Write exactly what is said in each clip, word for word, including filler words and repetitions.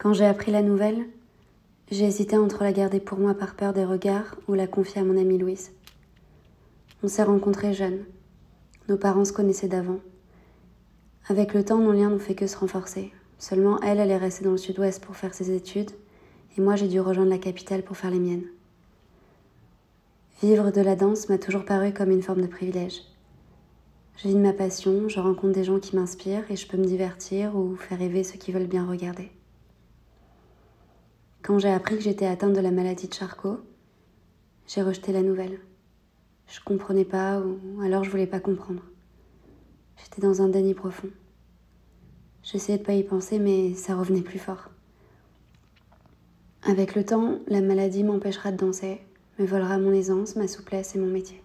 Quand j'ai appris la nouvelle, j'ai hésité entre la garder pour moi par peur des regards ou la confier à mon amie Louise. On s'est rencontrés jeunes. Nos parents se connaissaient d'avant. Avec le temps, nos liens n'ont fait que se renforcer. Seulement, elle, elle est restée dans le sud-ouest pour faire ses études, et moi, j'ai dû rejoindre la capitale pour faire les miennes. Vivre de la danse m'a toujours paru comme une forme de privilège. Je vis de ma passion, je rencontre des gens qui m'inspirent et je peux me divertir ou faire rêver ceux qui veulent bien regarder. Quand j'ai appris que j'étais atteinte de la maladie de Charcot, j'ai rejeté la nouvelle. Je comprenais pas ou alors je voulais pas comprendre. J'étais dans un déni profond. J'essayais de pas y penser mais ça revenait plus fort. Avec le temps, la maladie m'empêchera de danser, me volera mon aisance, ma souplesse et mon métier.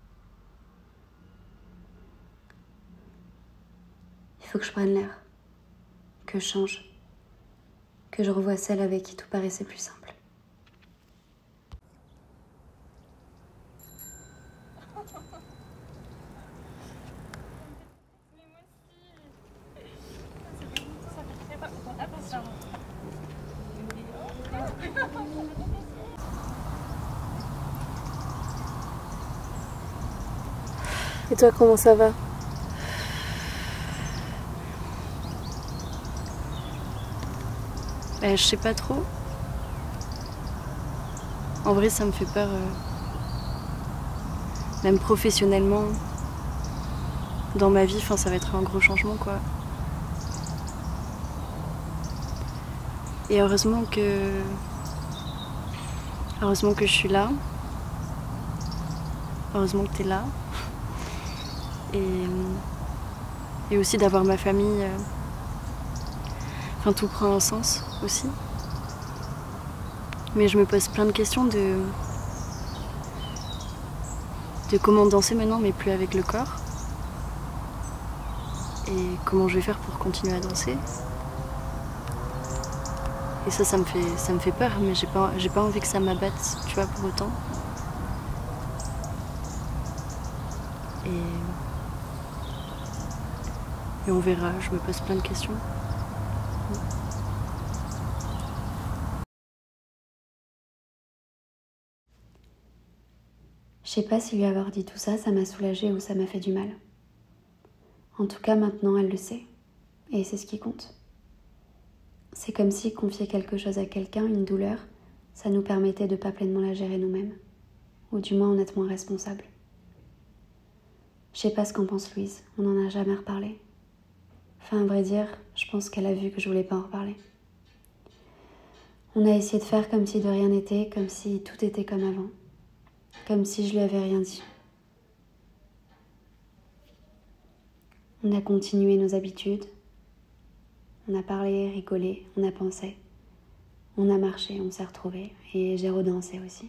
Il faut que je prenne l'air, que je change, que je revoie celle avec qui tout paraissait plus simple. Et toi, comment ça va? Euh, je sais pas trop. En vrai, ça me fait peur. Euh, même professionnellement, dans ma vie, enfin, ça va être un gros changement, quoi. Et heureusement que... Heureusement que je suis là. Heureusement que t'es là. Et, et aussi d'avoir ma famille. Euh... Enfin, tout prend un sens aussi. Mais je me pose plein de questions de... de comment danser maintenant, mais plus avec le corps. Et comment je vais faire pour continuer à danser. Et ça, ça me fait, ça me fait peur, mais j'ai pas, j'ai pas envie que ça m'abatte, tu vois, pour autant. Et... Et on verra, je me pose plein de questions. Je sais pas si lui avoir dit tout ça, ça m'a soulagée ou ça m'a fait du mal. En tout cas, maintenant, elle le sait. Et c'est ce qui compte. C'est comme si confier quelque chose à quelqu'un, une douleur, ça nous permettait de pas pleinement la gérer nous-mêmes. Ou du moins en être moins responsable. Je sais pas ce qu'en pense Louise, on n'en a jamais reparlé. Enfin, à vrai dire, je pense qu'elle a vu que je voulais pas en reparler. On a essayé de faire comme si de rien n'était, comme si tout était comme avant. Comme si je lui avais rien dit. On a continué nos habitudes. On a parlé, rigolé, on a pensé. On a marché, on s'est retrouvés. Et j'ai redansé aussi.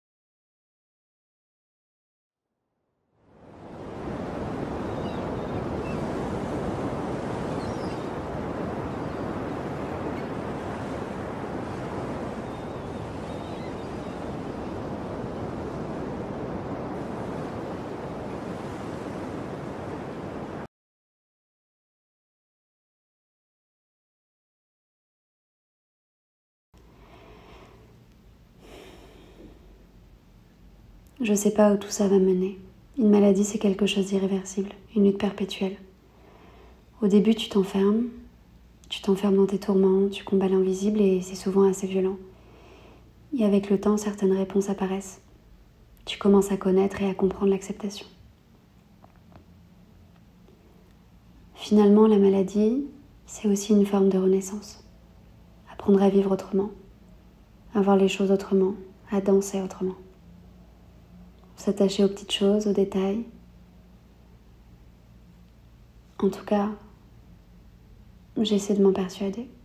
Je sais pas où tout ça va mener. Une maladie, c'est quelque chose d'irréversible, une lutte perpétuelle. Au début, tu t'enfermes, tu t'enfermes dans tes tourments, tu combats l'invisible et c'est souvent assez violent. Et avec le temps, certaines réponses apparaissent. Tu commences à connaître et à comprendre l'acceptation. Finalement, la maladie, c'est aussi une forme de renaissance. Apprendre à vivre autrement, à voir les choses autrement, à danser autrement. S'attacher aux petites choses, aux détails. En tout cas, j'essaie de m'en persuader.